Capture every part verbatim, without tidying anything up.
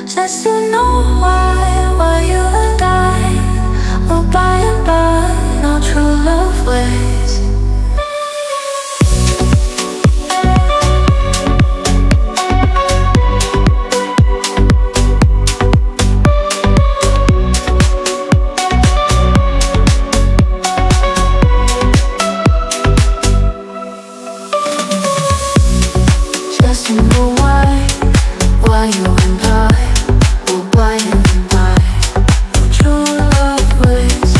Just to know why, why you and I will by and by no true love ways. Just to know why, why you and I will by and by no true love ways.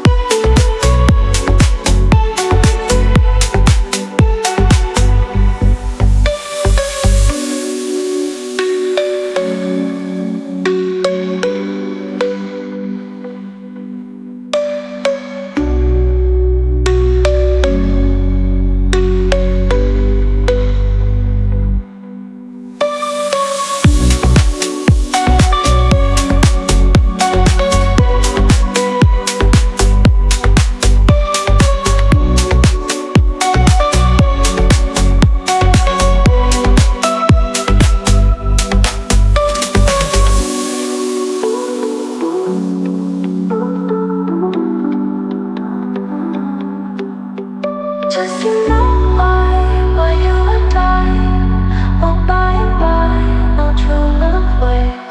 Just to know why, why you and I will by and by no true love ways.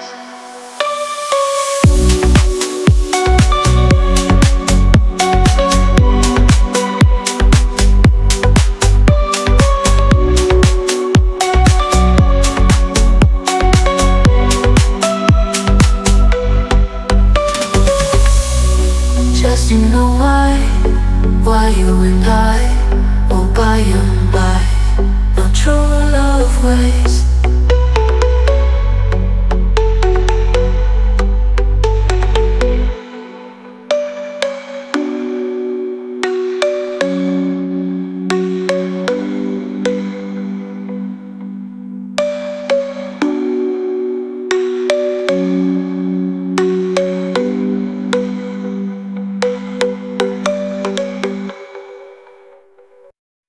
Just to know why, why you and I will by and by no true love ways. Thank you.